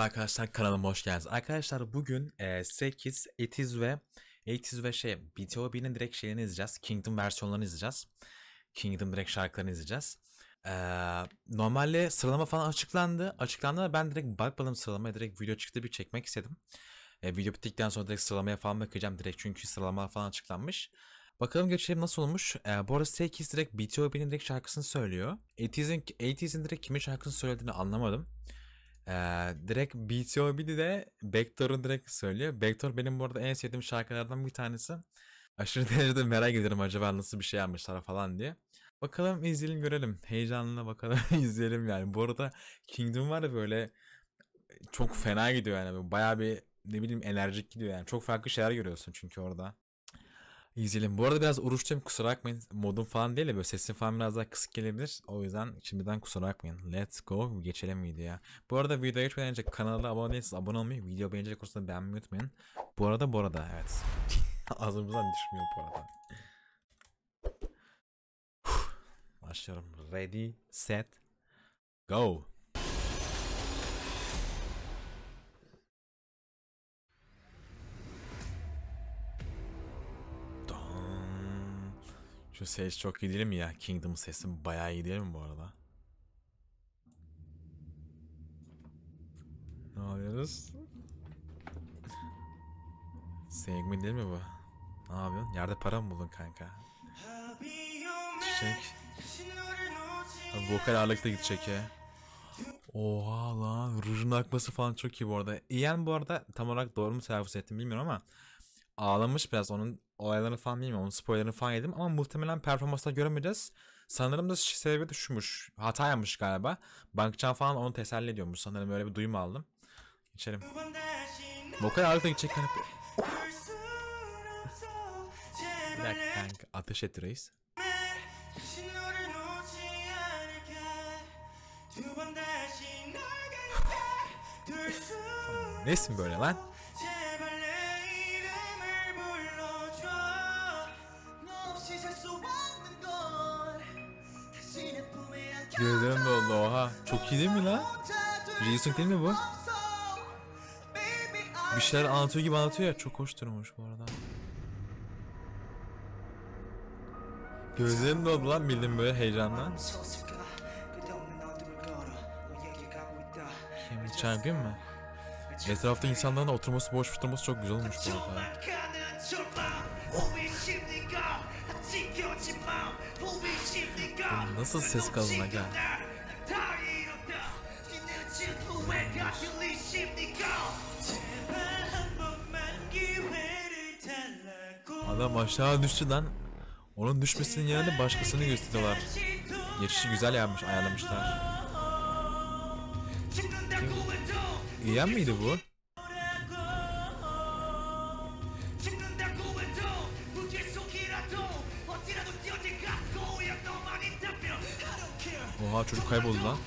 Merhaba arkadaşlar, kanalıma hoş geldiniz. Arkadaşlar bugün Stray Kids, 80's ve BTOB'nin direkt şeyini izleyeceğiz. Kingdom versiyonlarını izleyeceğiz. Kingdom direkt şarkılarını izleyeceğiz. Normalde sıralama falan açıklandı. Açıklandı ben direkt bakmadım sıralamaya, direkt video çıktı bir çekmek istedim. Video bittikten sonra direkt sıralamaya falan bakacağım direkt, çünkü sıralama falan açıklanmış. Bakalım geçelim nasıl olmuş. Bu arada Stray Kids direkt BTOB'nin direkt şarkısını söylüyor. 80's'in direkt kimin şarkısını söylediğini anlamadım. Direkt BTOB'de de Backdoor'u direkt söylüyor. Backdoor benim bu arada en sevdiğim şarkılardan bir tanesi. Aşırı derecede merak ediyorum acaba nasıl bir şey yapmışlar falan diye. Bakalım izleyelim görelim. Heyecanla bakalım izleyelim yani. Bu arada Kingdom var ya, böyle çok fena gidiyor yani. Bayağı bir ne bileyim enerjik gidiyor yani. Çok farklı şeyler görüyorsun çünkü orada. İzleyelim. Bu arada biraz oruçluyum, kusura bakmayın. Modum falan değil de böyle sesim falan biraz daha kısık gelebilir. O yüzden şimdiden kusura bakmayın. Let's go. Geçelim videoya. Bu arada videoya geçmeden önce kanala abone değilseniz abone olmayı, video beğenecek olursanız beğenmeyi unutmayın. Bu arada evet. Ağzımızdan düşmüyor bu arada. Başlıyorum. Ready, set, go. Şu ses çok iyi değil mi ya? Kingdom sesim bayağı iyi değil mi bu arada? Ne yapıyoruz? Sevgimi değil mi bu? Ne yapıyorsun? Yerde para mı buldun kanka? Çiçek. Abi vokal ağırlıkta gidecek ya. Oha lan, rujun akması falan çok iyi bu arada. İyen bu arada tam olarak doğru mu telaffuz ettim bilmiyorum ama ağlamış biraz, onun olaylarını falan bilmiyorum, onun spoilerını falan yedim ama muhtemelen performansla göremeyeceğiz. Sanırım da sebebi de şumuş, hata yapmış galiba. Bankcan falan onu teselli ediyormuş sanırım, öyle bir duyum aldım. İçelim. Vokal ağırlıkta gidecek kanka. Bir dakika kanka, ateş et reis. Nesin böyle lan? Gözlerim doldu, oha. Çok iyi değil mi lan? Reisung değil mi bu? Bir şeyler anlatıyor gibi anlatıyor ya, çok hoş durmuş bu arada. Gözlerim doldu lan, bildim böyle heyecandan. Kim champion mı? Etrafta insanların oturması, boş oturması çok güzel olmuş bu arada. Oh. Nasıl ses kalına gel. Adam aşağı düştü lan. Onun düşmesinin yerine başkasını gösteriyorlar. Geçişi güzel yapmış, ayarlamışlar. İyen miydi bu? Oha, çocuk kayboldu lan.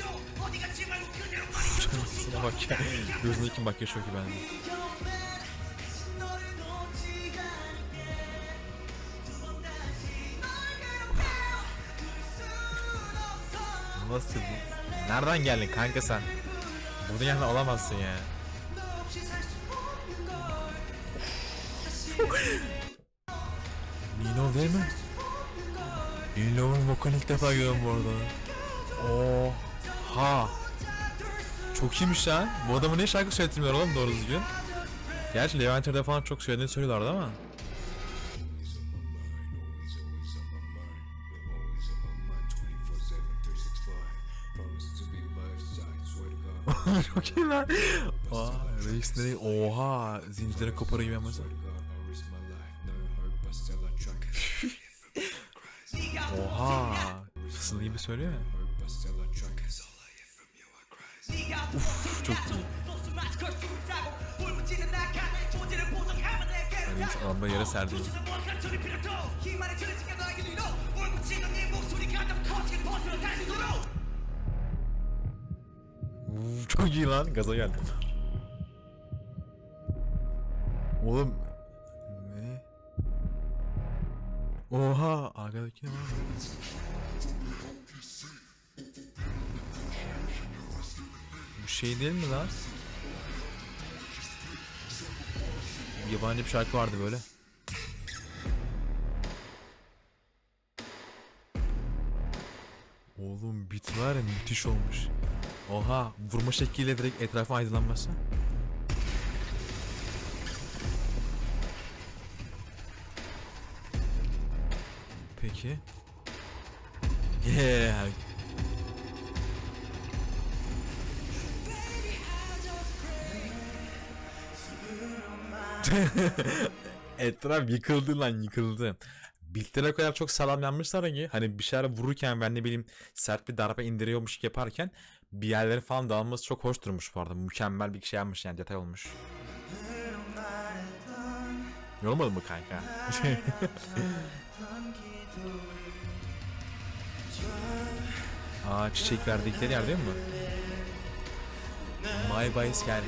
Şuna bak ya. Gözüne kim bakıyor, çok iyi bence. Nasıl bu? Nereden geldin kanka sen? Burada yani olamazsın ya. Nino değil mi? Nino'nun vokal ilk defa görüyorum bu arada. Oha. Çok iyiymiş lan. Bu adamı ne şarkı söyletilmiyor oğlum doğru düzgün. Gerçi Levanter'de falan çok söylediğini söylüyorlardı ama. Çok iyi lan. Aa, reis nereye? Oha, zincirlere koparıyor gibi mesela. Oha, fısıldı gibi söylüyor ya. Uf, çok iyi. Yani hiç adamda yere serdi. Çok iyi lan, gaza geldim. Oğlum ne? Oha, arkadaki ne var? Bu şey değil mi lan? Yabancı bir şarkı vardı böyle. Oğlum bit var ya, müthiş olmuş. Oha, vurma şekliyle direkt etrafın aydınlanması. Peki. Yeah. Etraf yıkıldı lan, yıkıldı. Beatlere kadar çok sağlam yanmışlar ki hani bir şeyler vururken ben ne bileyim sert bir darbe indiriyormuş yaparken bir yerlerin falan dağılması çok hoş durmuş bu arada. Mükemmel bir şey yapmış yani, detay olmuş. Yorulmadın mı kanka? Aa, çiçek verdikleri yer değil mi? My Boys geldi.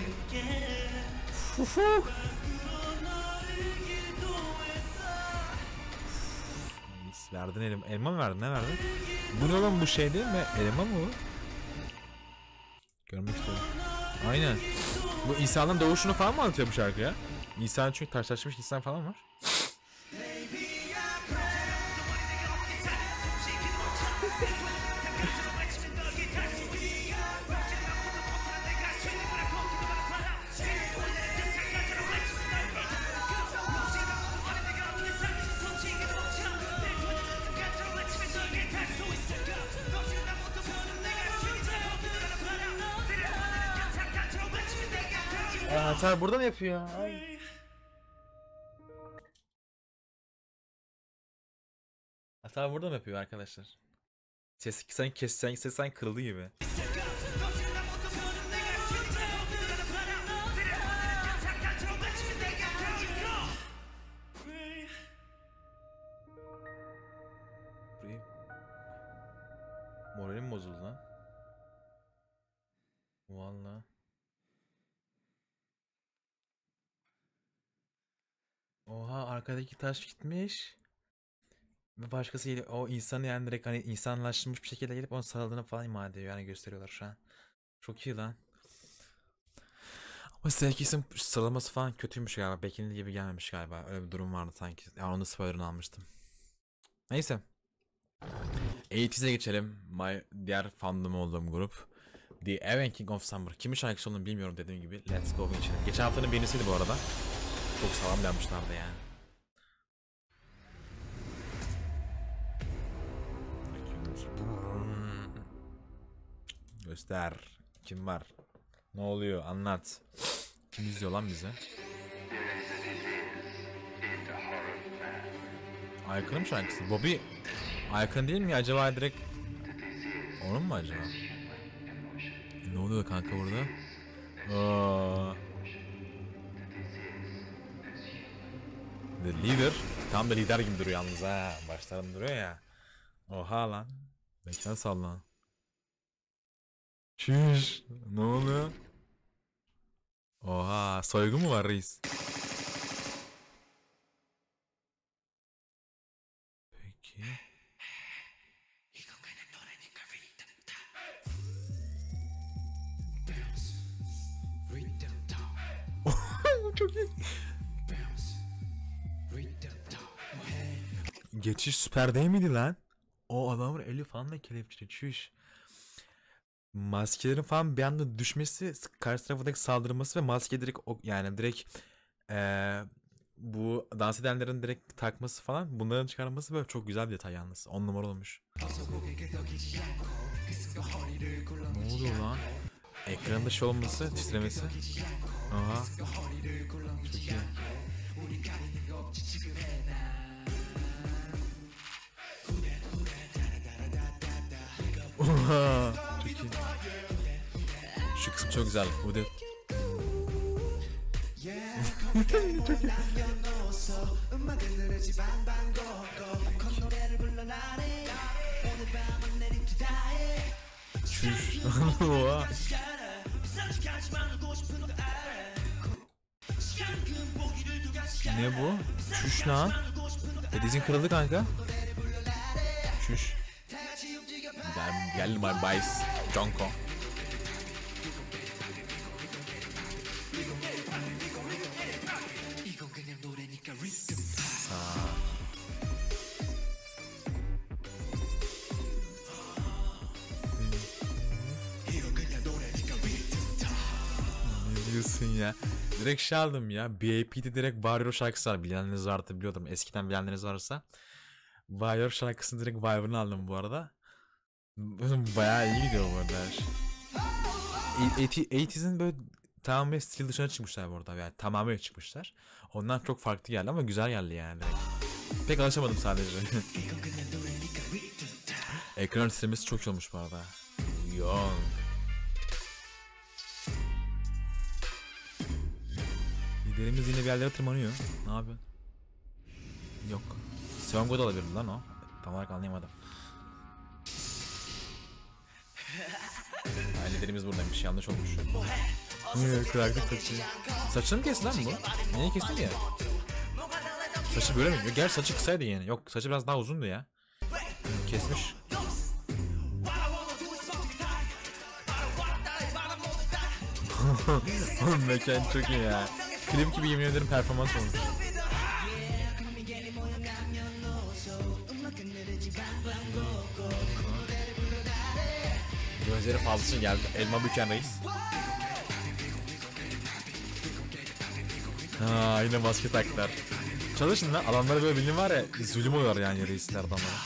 Mis, verdin elma mı verdin, ne verdin? Bu ne oğlum, bu şey değil mi? Elma mı bu? Görmek istiyorum. Aynen. Bu İsa'nın doğuşunu falan mı anlatıyor bu şarkı ya? İsa'nın çünkü karşılaşmış insan falan var. Sen burada mı yapıyor? Ay. Hata burada mı yapıyor arkadaşlar? Ses sen kırıldı gibi. Moralim bozuldu lan. Vallahi. Oha, arkadaki taş gitmiş. Ve başkası gelip o insanı yani direkt hani insanlaştırmış bir şekilde gelip ona sarıldığını falan ima ediyor, yani gösteriyorlar şu an. Çok iyi lan. Ama Staircase'in sıralaması falan kötüymüş galiba. Beklediği gibi gelmemiş galiba. Öyle bir durum vardı sanki. Yani onun spoilerını almıştım. Neyse. 80'e geçelim. Diğer fandom olduğum grup. The Awakening of Summer. Kimin şarkısı olduğunu bilmiyorum dediğim gibi. Let's go geçelim. Geçen haftanın birincisiydi bu arada. Çok sağlam yapmışlardı yani. Göster. Kim var? Ne oluyor? Anlat. Kim izliyor lan bizi? Aykırı mı şarkısı? Bobby Aykırı değil mi acaba, direkt onun mu acaba? Ne oluyor kanka burada? Aa. The Leader. Tam da lider gibi duruyor yalnız ha. Başlarında duruyor ya. Oha lan. Mekan sallan. Şiş. Ne oluyor? Oha, soygu mu var reis? Peki. Çok iyi. Geçiş süper değil miydi lan? O adamın eli falan da kelepçeli. Çüş. Maskelerin falan bir anda düşmesi, karşı tarafındaki saldırması ve maske direkt yani direkt bu dans edenlerin direkt takması falan, bunların çıkarması böyle çok güzel bir detay yalnız. 10 numara olmuş. Ne oluyor lan? Ekranda şey olması, titremesi. Aha. Çok iyi. Oha. Çok iyi. Şu kısım çok güzel. Bu da. Çok iyi. Çüş. Oha. Ne bu? Çüş lan. Dizin kırıldı kanka. Çüş. Gel my boys. Jonko. diyorsun ya? Direkt şey aldım ya. BAP'de direkt Warrior şarkısı var. Bilenleriniz vardı biliyordum. Eskiden bilenleriniz varsa. Warrior şarkısını direkt Vibe'ını aldım bu arada. Bayağı iyi gidiyor bu arada her şey. 80's'in böyle tamamen stil dışına çıkmışlar bu arada. Yani tamamen çıkmışlar. Ondan çok farklı geldi ama güzel geldi yani. Pek alışamadım sadece. Ekran titremesi çok iyi olmuş bu arada. Young. Liderimiz yine bir yerlere tırmanıyor. Ne yapıyorsun? Yok. Seongo da olabilir lan o. Tam olarak anlayamadım. Yani liderimiz buradaymış. Yanlış olmuş. Kıraklık saçı. Saçını mı kesti lan bu? Niye kesti ki ya? Saçı böyle mi? Gerçi saçı kısaydı yani. Yok, saçı biraz daha uzundu ya. Kesmiş. Mekan çok iyi ya. Klip gibi yemin ederim performans olmuş. Gözleri fazlası geldi. Elma büken reis. Ha, yine maske taktılar. Çalışın lan. Adamlara böyle bildiğin var ya. Zulüm oluyor yani reisler adamlara.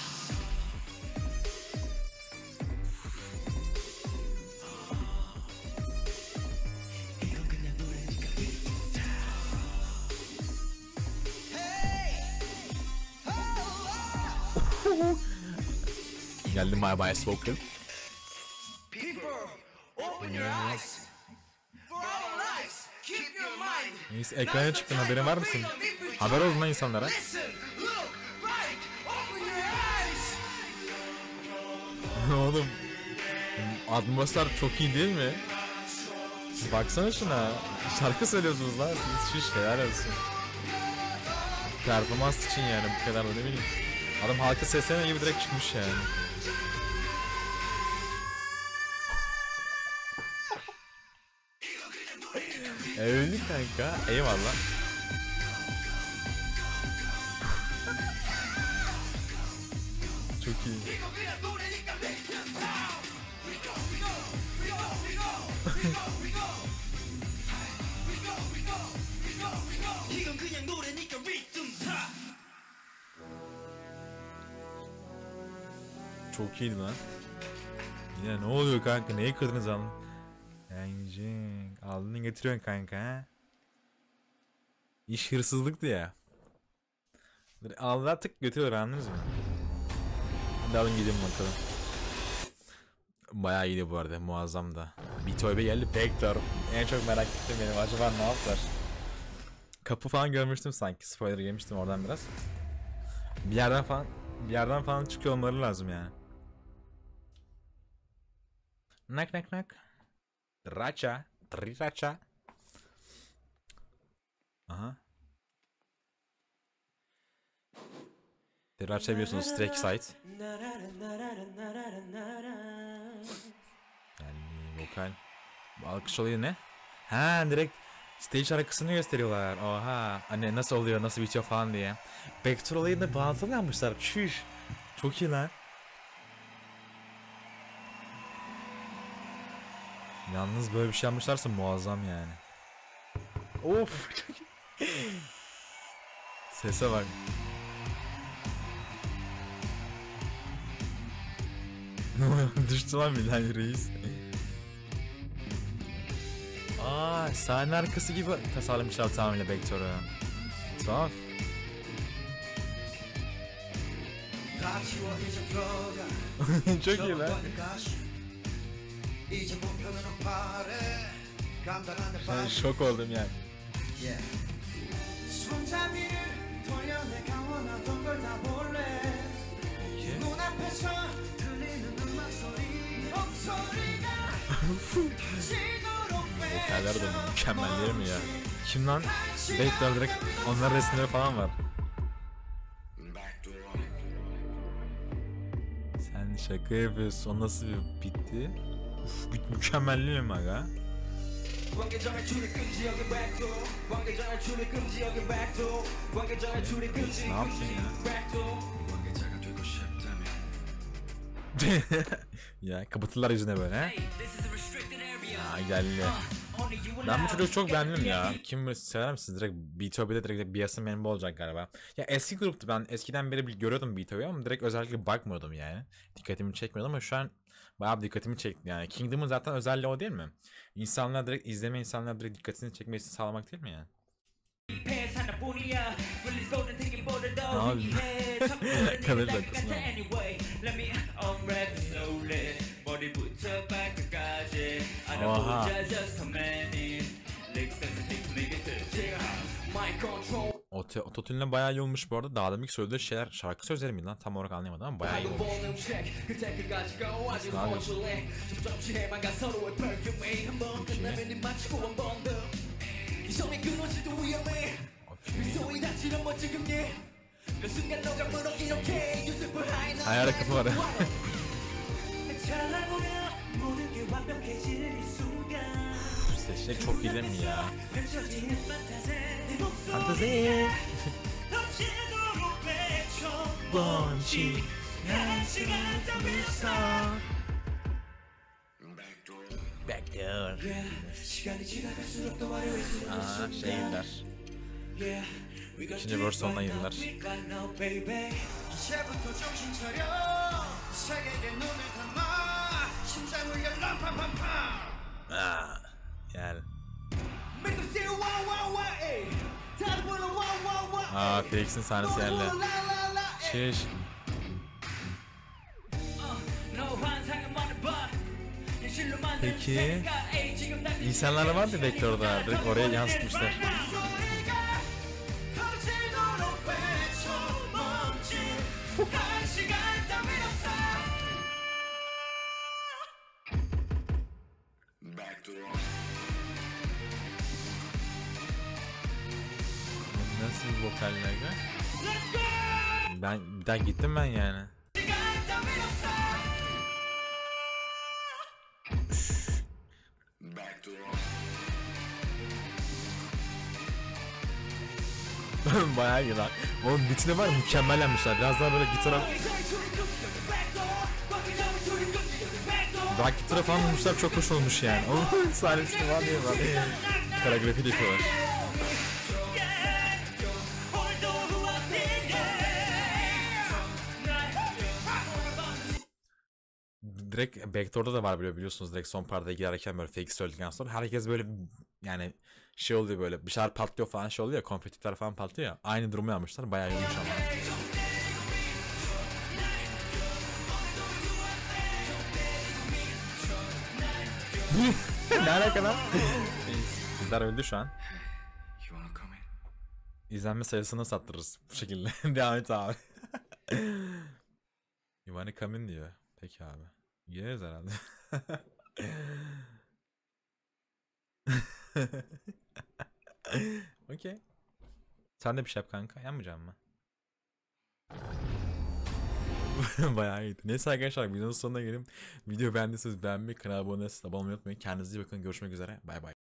Geldim my baya spoken. Neyse ekrana çıktın, haberin var mısın? Haber oldu lan insanlara. Oğlum atmosfer çok iyi değil mi? Baksana şuna. Şarkı söylüyorsunuz lan siz, şu şeyler olsun. Performans için yani bu kadar da ne bileyim. Adam halka seslenen gibi direkt çıkmış yani. Öldü kanka. Eyvallah. Çok iyi. Çok iyiydi lan. Yine ne oluyor kanka? Neyi kırdınız alın? Aldığını getiriyorsun kanka ha? İş hırsızlıktı ya. Aldılar tık götürüyorlar, anladınız mı? Hadi alın gidelim bakalım. Bayağı iyiydi bu arada, muazzam da. Bir tövbe geldi, Vector. En çok merak ettim benim, acaba ne yaptılar? Kapı falan görmüştüm sanki, spoiler yemiştim oradan biraz. Bir yerden falan çıkıyor olmaları lazım yani. Nak nak nak. Racha. Triracha. Aha. Triracha biliyorsunuz, Strike Site. Yani vokal. Bu alkış olayı ne? Ha, direkt stage şarkısını gösteriyorlar. Oha. Hani nasıl oluyor, nasıl bitiyor falan diye. Vector olayını bağlantılı yapmışlar. Çüş. Çok iyi lan. Yalnız böyle bir şey yapmışlarsa muazzam yani. Of. Sese bak. Düştü lan Milan reis. Aa, sahne arkası gibi tasarlamışlar tamamen Vector'u. Tuhaf. Çok iyi lan. Ben şok oldum yani. Vokaller de mükemmel değil mi ya? Kim lan? Vector direkt, onların resimleri falan var. Sen şaka yapıyorsun, o nasıl bir bitti? Uf, mükemmel değil mi aga? Ne yaptın ya? Ya kapatırlar yüzüne böyle he? Aa, geldi. Ben bu çocuğu çok beğendim ya. Kim sever misiniz? Direkt BTOB'de direkt Bias'ın member olacak galiba. Ya eski gruptu, ben eskiden beri görüyordum BTOB'yi ama direkt özellikle bakmıyordum yani. Dikkatimi çekmiyordum ama şu an bayağı dikkatimi çekti yani. Kingdom'un zaten özelliği o değil mi? İnsanlar direkt insanlar direkt dikkatini çekmesini sağlamak değil mi yani? Abi. Kalır da kısmı. Oha. Ototünle bayağı iyi olmuş bu arada. Daha demek söylediği şeyler şarkı sözleri mi lan? Tam olarak anlayamadım ama bayağı iyi olmuş. Hayal kapı var. Seçecek çok iyi değil mi ya? Fantezi. Backdoor. Aa, şeyler. İkinci verse sonuna girdiler. Gel. Felix'in sahnesi geldi. Şiş. Peki insanlar vardı Vector'da, direkt oraya yansıtmışlar. Nasıl bir vokaller ya? Ben bir daha gittim ben yani. Bayağı iyi lan. Oğlum bitine var, mükemmel yapmışlar. Biraz daha böyle gitara... Rock gitara falan bulmuşlar, çok hoş olmuş yani. Oğlum sahne üstü var diye var. Koreografi de yapıyorlar. Direkt Backdoor'da da var biliyorsunuz, direkt son partada girerken böyle fake söyledikten sonra herkes böyle yani şey oluyor, böyle bir şeyler patlıyor falan, şey oluyor ya, kompetitifler falan patlıyor ya, aynı durumu yapmışlar, bayağı iyiymiş ama. Ne alaka lan? Bizler öldü şu an. İzlenme sayısını sattırırız bu şekilde. Devam et abi. You wanna come in diyor. Peki abi. Gireriz herhalde. Okey. Sen de bir şey yap kanka. Yanmayacak mı? Bayağı iyiydi. Neyse arkadaşlar, videonun sonuna gelin. Video beğendiyseniz beğenmeyi, kanala abone olmayı unutmayın. Kendinize iyi bakın. Görüşmek üzere. Bay bay.